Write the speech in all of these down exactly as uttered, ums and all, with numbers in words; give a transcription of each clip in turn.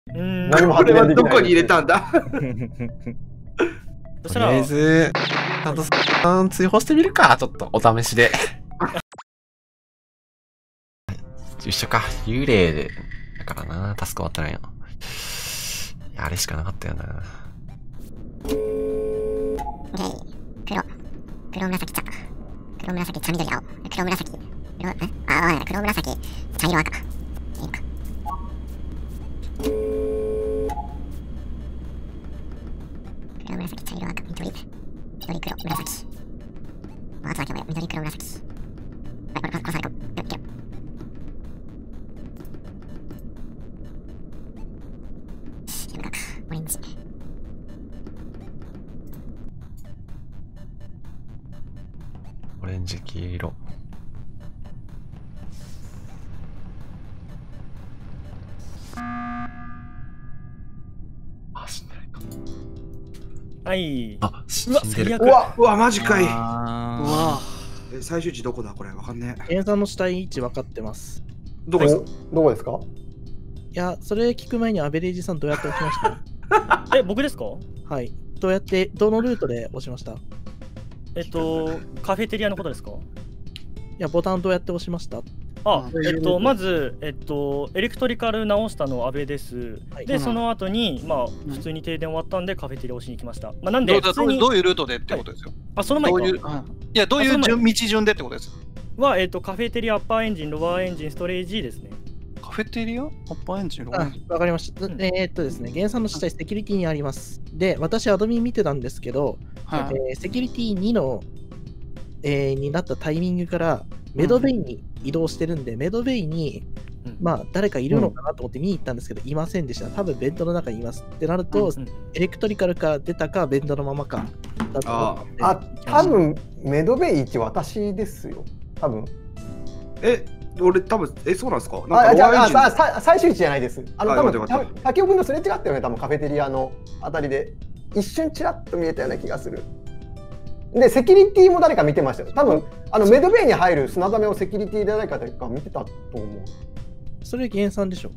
うーん。 何もこれは発言できない。 どこに入れたんだ。 そしたら、 とりあえず、ちゃんとさん追放してみるか、ちょっとお試しで。一緒か、幽霊で。だからな、タスク終わったらんよ。いや、あれしかなかったよな。 黒。黒紫茶。黒紫茶緑青。黒紫。黒、えあ、あ、黒紫茶色赤。いいか。黒紫茶色赤緑。緑黒紫。あとだけは緑黒紫。はい、これ殺された。やってる。白赤。オレンジ。 オレンジ、黄色。あ、死んでないか。 はい。 あ、死うわ、 んでる。 最悪。 うわ、うわ、マジかい。 うわえ最終値どこだこれわかんねえ。 原産の死体位置分かってます。 どこですか？ どこですか？ いや、それ聞く前にアベレージさんどうやって押しましたえ、僕ですか？ はい。どうやって、どのルートで押しましたいえっと、カフェテリアのことですか？ や、ボタンどうやって押しましたあ、 うんえっと、まず、えっと、エレクトリカル直したの阿部です。で、 はいうんその後に、まあ、普通に停電終わったんで、カフェテリア押しに来ました。まあ、なんで、 どうどう普通にどういうルートでってことですよ。 あ、その前かどういう、いや、どういう順道順でってことです。 は、えっと、カフェテリア、アッパーエンジン、ロアーエンジン、ストレージですね。 カフェテリアアッパーエンジンローエあンジン、 わかりました。 うんえーっとですね、原産の死体セキュリティにあります。で、私、アドミン見てたんですけど、 はい。 えーセキュリティにの、えーになったタイミングから、メドベイに移動してるんで、メドベイに、 うんまあ、誰かいるのかなと思って見に行ったんですけど、いませんでした。多分ベントの中にいます。ってなると、 うんエレクトリカルから出たか、ベントのままか。だと思ってあ、多分メドベイいち私ですよ。多分。 え、俺多分、え、そうなんですか？なんあ、 かじゃあ、 ロアエンジンささ最終位置じゃないです。あの、 あ多分よかったよかったた竹雄君とすれ違ったよね、多分カフェテリアのあたりで。一瞬ちらっと見えたような気がする。で、セキュリティも誰か見てましたよ。多分あのメドベイに入る砂溜めをセキュリティで誰かが見てたと思う。 それ原産でしょ。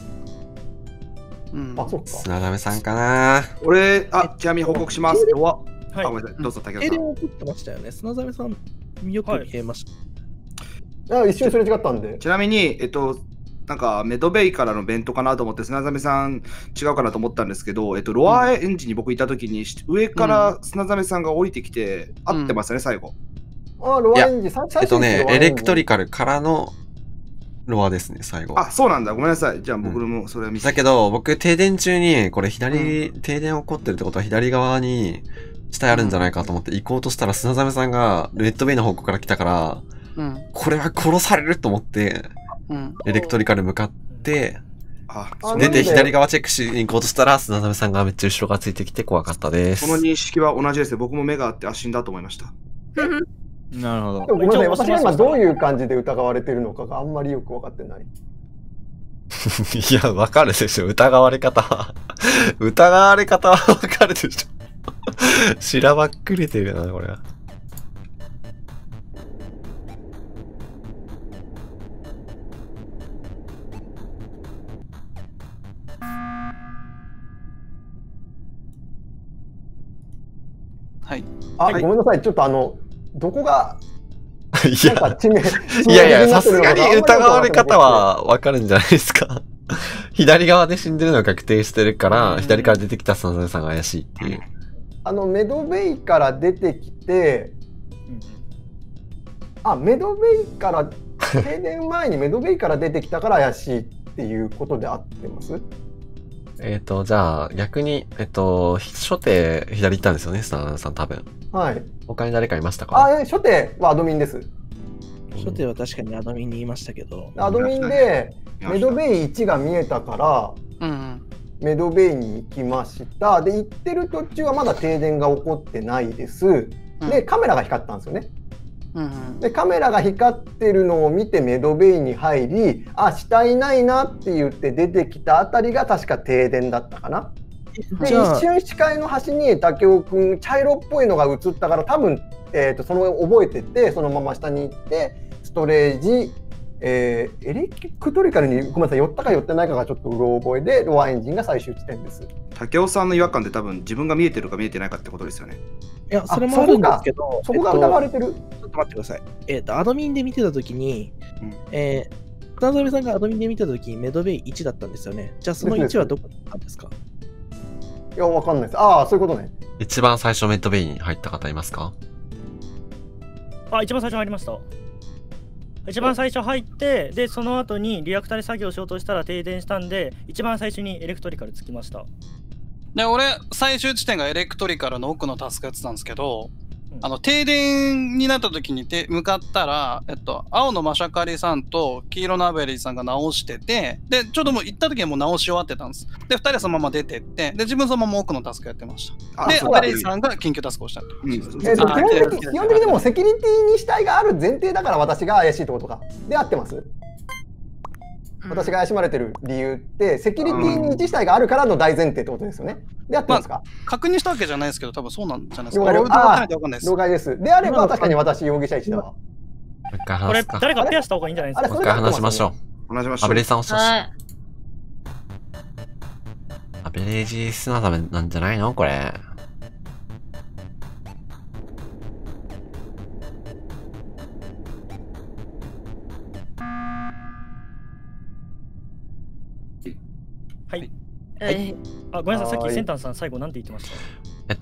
うんあ、そっか。 砂溜さんかな。 俺、あ、ちなみに報告します。ロア、 はいあ、ごめんなさい、どうぞ、竹内さん。 停電起こってましたよね。砂ザさん、よく見えました。 あ、一瞬すれ違ったんで。 ちなみに、えっと、なんかメドベイからの弁当かなと思って砂ザメさん違うかなと思ったんですけど、えっと、ロアエンジンに僕いた時に上から砂ザメさんが降りてきて、 うん合ってますね最後。 あ、ロアエンジン、さ最えっとね、エレクトリカカルからのロアですね、最後。 あ、そうなんだ、ごめんなさい。じゃあ僕もそれは見せだけど、僕、停電中に、これ左、停電起こってるってことは左側に死体あるんじゃないかと思って行こうとしたら、砂ザメさんがレッドベイの方向から来たから、 うんこれは殺されると思って、 うんエレクトリカル向かって、 あ、 あその出てなんで左側チェックしに行こうとしたら、砂ザメさんがめっちゃ後ろがついてきて怖かったです。 その認識は同じですね。僕も目があって、あ、死んだと思いました。 なるほど。 ごめんなさい、 一応私が今どういう感じで疑われてるのかがあんまりよく分かってない。 いや、わかるでしょ。疑われ方は。疑われ方はわかるでしょ。しらばっくれてるな、これは。 はい。 あ、 はいごめんなさい、ちょっとあの、どこが、 いなんかや、 致命、 いやいや、さすがに疑われ方はわかるんじゃないですか。左側で死んでるのが確定してるから、左から出てきた砂ザメさんが怪しいっていう。 あの、メドベイから出てきて、あ、メドベイから、停電前にメドベイから出てきたから怪しいっていうことで合ってますえっと、じゃあ、逆に、えっと、初手左行ったんですよね、砂ザメさん多分。 はい。 他に誰かいましたか？ あ、え初手はアドミンです。 初手は確かにアドミンに言いましたけど、 アドミンで、 見ましたメドベイいちが見えたから、 うんメドベイに行きました。で、行ってる途中はまだ停電が起こってないです。で、カメラが光ったんですよね。 うんうんで、カメラが光ってるのを見てメドベイに入り、あ、死体ないなって言って出てきたあたりが確か停電だったかな。で、 じゃあ一瞬視界の端に武雄くん、茶色っぽいのが映ったから、多分、えーと、その覚えてて、そのまま下に行って、ストレージ、 えー、エレクトリカルにごめんなさい寄ったか寄ってないかがちょっとうろ覚えで、ロアエンジンが最終地点です。 竹雄さんの違和感って多分自分が見えてるか見えてないかってことですよね。 いや、それもあるんですけど、 そこが疑われてる。 ちょっと待ってください。えっと、アドミンで見てたときに、 うん、 えー、田辺さんがアドミンで見てたときにメドベイいちだったんですよね。じゃあそのいちはどこに行ったんですか？ いや、わかんないです。ああ、そういうことね。 一番最初メッドベイに入った方いますか？ あ、一番最初入りました。一番最初入って、で、その後にリアクターで作業しようとしたら停電したんで、一番最初にエレクトリカルつきました。 で、俺、最終地点がエレクトリカルの奥のタスクやってたんですけど、あの停電になった時にて向かったら、えっと、青のマシャカリさんと黄色のアベレージさんが直してて、で、ちょうどもう行った時にもう直し終わってたんです。で、ふたりはそのまま出てって、で、自分そのまま奥のタスクやってました。で、アベレージさんが緊急タスクをしたって。 えー、と基本的基本的にもうセキュリティに主体がある前提だから私が怪しいってことか。で、合ってます？私が怪しまれてる理由って、セキュリティに一主体があるからの大前提ってことですよね。で、合ってますか？ まあ、確認したわけじゃないですけど、多分そうなんじゃないですか。 了解俺わかんないでわかんないです。 了解です。であれば、確かに私、容疑者いちだわ。 これ、誰かペアした方がいいんじゃないですか？ もう一回話しましょう。 話しましょう。 アベレージさん押してほしい。 はい。 アベレージ砂ためなんじゃないのこれ。 はい。 はい。 あ、ごめんなさい、さっきセンターさん最後なんて言ってました？ えっ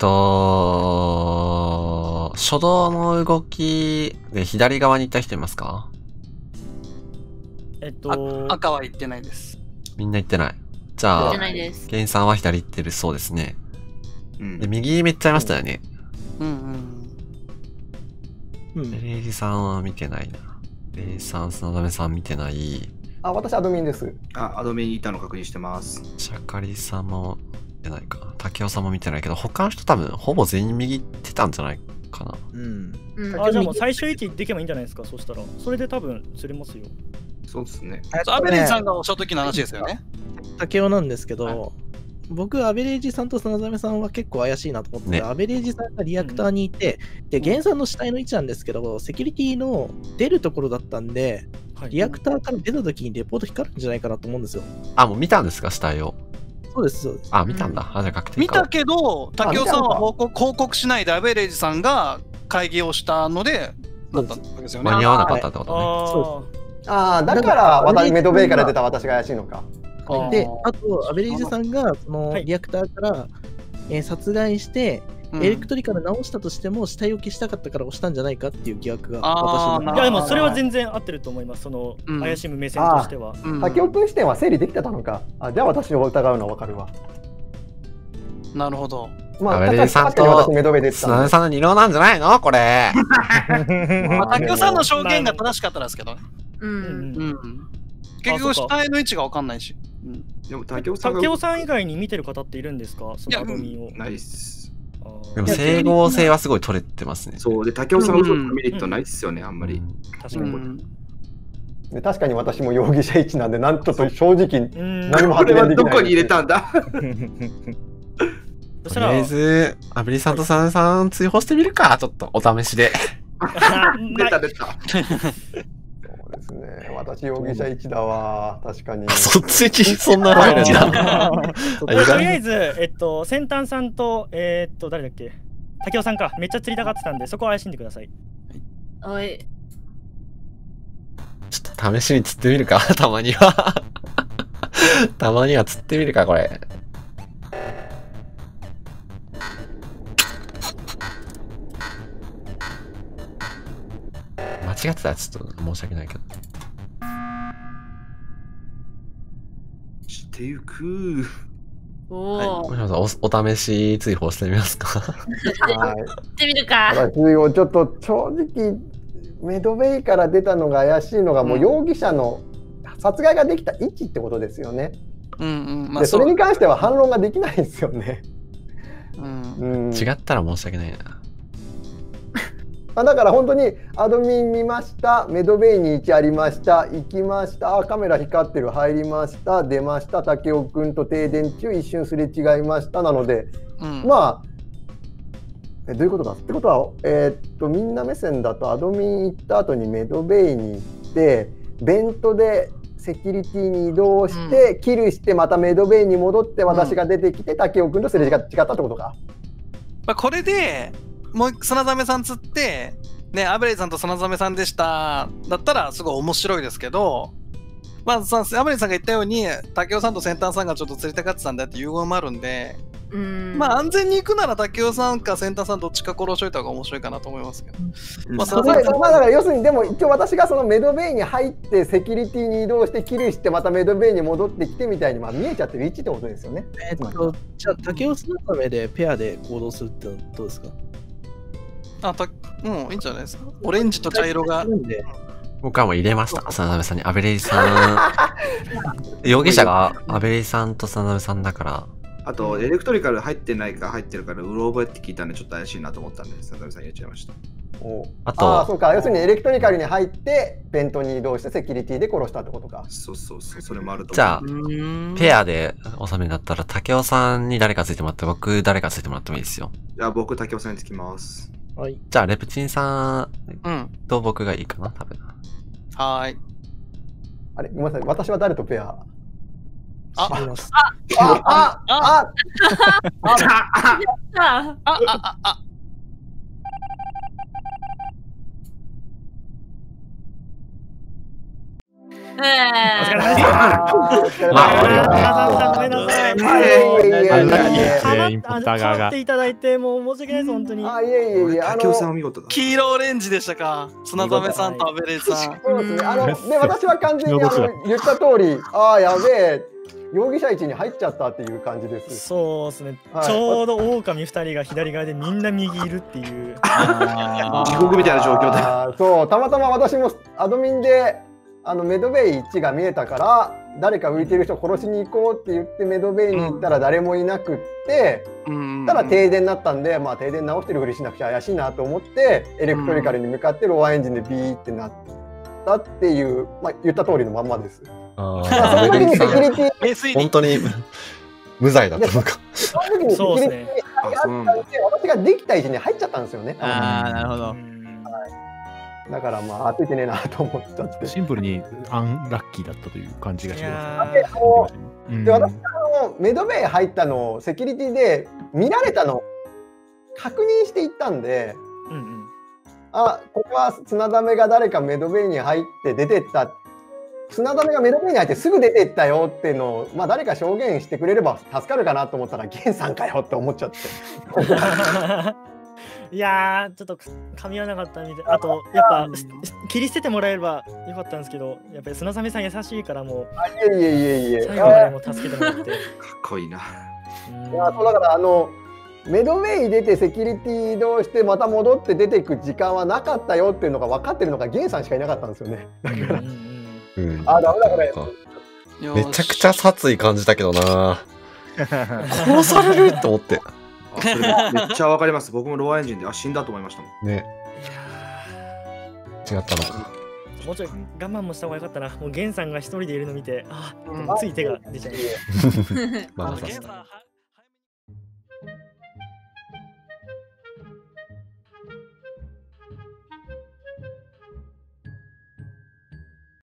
と、初動の動きで左側に行った人いますか？ えっと、 赤は言ってないです。 みんな行ってない。じゃあ、ゲンさんは左行ってるそうですね。うん、で、右めっちゃいましたよね。 うんうん。 レイジさんは見てないな。レイさん、砂溜さん見てない。 あ、私アドミンです。 あ、アドミンにいたの確認してます。 シャカリさんも見てないか。竹雄さんも見てないけど、他の人多分ほぼ全員右行ってたんじゃないかな。 うん。 あ、じゃあもう最終位置できればいいんじゃないですか、そしたら。それで多分釣れますよ。 そうですね。 アベレージさんがおっしゃった時の話ですよね。 竹雄なんですけど、はい、僕、アベレージさんと砂溜さんは結構怪しいなと思って、ね、アベレージさんがリアクターにいて、うん、で、ゲンさんの死体の位置なんですけど、セキュリティの出るところだったんで、はい、リアクターから出た時にレポート光るんじゃないかなと思うんですよ。 あ、もう見たんですか、死体を。 そうです、そうです。 あ、見たんだ。あ、じゃあ確定か。 見たけど、竹雄さんは報告報告しないで、アベレージさんが会議をしたので、だったわけですよね。 間に合わなかったってことね。 そうです。 ああ、だから私メドベイから出た私が怪しいのか。 で、あと、アベレージさんがそのリアクターから、えー、殺害して、うん、エレクトリカル直したとしても、死体置きしたかったから押したんじゃないかっていう疑惑が私の。 いや、でもそれは全然合ってると思います、その、うん、怪しむ目線としては。 竹雄君視点は整理できてたのか。あ、じゃあ私を疑うのは分かるわ。 なるほど。 まあ、アベレージさんと砂溜さんの二郎なんじゃないのこれ。 まあ、竹雄さんの証言が正しかったですけどね。うん。うん。結局、死体の位置が分かんないし。 でも、竹雄さん。 竹雄さん以外に見てる方っているんですか？そのアドミンを。 ないっす。 でも、整合性はすごい取れてますね。 そう。で、竹雄さんの嘘のメリットないっすよね、あんまり。 確かに。 で確かに私も容疑者いちなんで、なんと正直何も発言できない。 どこに入れたんだとりあえず、アベリさんとサンさん追放してみるか、ちょっとお試しで。 出た出た。 そうですね、私容疑者いちだわ、確かに。 そっちにそんな入るんだ。 とりあえず、えっと、先端さんと、えー、っと、誰だっけ、竹雄さんか、めっちゃ釣りたがってたんで、そこは怪しんでください。 はい。 ちょっと試しに釣ってみるか、たまには。たまには釣ってみるか、これ。間違ってたらちょっと申し訳ないけど。 してゆく。 おお、はい、お, お試し追放してみますか。 はい。してみるか。 私をちょっと正直メドベイから出たのが怪しいのが、もう容疑者の殺害ができた位置ってことですよね。 うんうん。 まあ、でそれに関しては反論ができないですよね。 うん。 うん、 違ったら申し訳ないな。 だから本当にアドミン見ました、メドベイにいちありました、行きました、カメラ光ってる、入りました、出ました、竹雄君と停電中一瞬すれ違いましたなので、うん、まあえどういうことかってことは、えー、っとみんな目線だとアドミン行った後にメドベイに行って、 ベントでセキュリティに移動して、うん、キルしてまたメドベイに戻って私が出てきて、うん、竹雄君とすれ違ったってことか。 まあこれでもう砂ザメさん釣ってね、アベレージさんと砂ザメさんでしただったらすごい面白いですけど、まあさアベレージさんが言ったように竹雄さんと先端さんがちょっと釣りたがってたんだっていう融合もあるんで、うん、まあ安全に行くなら竹雄さんか先端さんどっちか殺しといた方が面白いかなと思いますけど、うん、まあそれまあだから要するにでも一応私がそのメドベイに入ってセキュリティに移動してキルしてまたメドベイに戻ってきてみたいにまあ見えちゃってる位置ってことですよね。 えー、っとじゃあ竹雄さんのためでペアで行動するってのはどうですか。 あたもういいんじゃないですか。オレンジと茶色が。 僕はもう入れました、砂鍋さんに。アベレージさん。容疑者がアベレージさんと砂鍋さんだから。 あと、エレクトリカル入ってないか入ってるから、うろ覚えって聞いたんで、ちょっと怪しいなと思ったんで、砂鍋さん入れちゃいました。 おあと、あそうか、要するにエレクトリカルに入って、ベントに移動してセキュリティで殺したってことか。 そうそうそう、それもあると思う。 じゃあ、ペアで収めだったら、竹雄さんに誰かついてもらって、僕誰かついてもらってもいいですよ。 じゃあ、僕、竹雄さんにつきます。 はい。 じゃあ、レプチンさんと僕がいいかな、多分。 はーい。 あれ、ごめんなさい、私は誰とペア。 あ、 あ、あ、あ、あ、 あ、 あ、あ、あ、 お疲れ様でした。まあ、ごめんなさい。かまっていただいて、もう申し訳ないです、本当に。 あ、いえいえいえ、 竹雄さんお見事だ。 黄色オレンジでしたか。砂ザさんとアベレージさん。 そうですね。あの、で、私は完全にあの言った通り、ああ、やべえ。容疑者位置に入っちゃったっていう感じです。 そうですね。はい、ちょうど狼二人が左側でみんな右いるっていう。 地獄みたいな状況で。 そう、たまたま私もアドミンで。あのメドベイいちが見えたから誰か浮いてる人殺しに行こうって言ってメドベイに行ったら誰もいなくって、うん、ただ停電になったんで、まあ、停電直してるふりしなくちゃ怪しいなと思ってエレクトリカルに向かってロアエンジンでビーってなったっていう、まあ、言った通りのまんまです。あその時にセキュリティ本当に無罪だったのか。 その時にセキュリティにあったんで私ができた位置に入っちゃったんですよね。 ああなるほど。 だからまあ当ててねえなと思っちゃってシンプルにアンラッキーだったという感じがします。 で私があのメドベイ入ったのをセキュリティで見られたのを確認していったんで、うんうん、あここは砂ダメが誰かメドベイに入って出てった砂ダメがメドベイに入ってすぐ出てったよっていうのを、まあ、誰か証言してくれれば助かるかなと思ったらゲンさんかよって思っちゃって。 いやーちょっと噛み合わなかったみたい。あとやっぱ切り捨ててもらえればよかったんですけど、やっぱり砂ザメさん優しいからもういえいえいえいえ最後までも助けてもらってかっこいいな。 いやそうだからあのメドウェイ出てセキュリティ移動してまた戻って出ていく時間はなかったよっていうのが分かってるのがゲンさんしかいなかったんですよね。だから、うん、あダメだこれ。 めちゃくちゃ殺意感じたけどな。殺されると思って。 あそれめっちゃわかります。僕もロアエンジンであ死んだと思いましたもん。 ね。違ったのか。 もうちょい我慢もした方がよかったな。もうゲンさんが一人でいるの見て、あ、つい手が出ちゃう。 まあ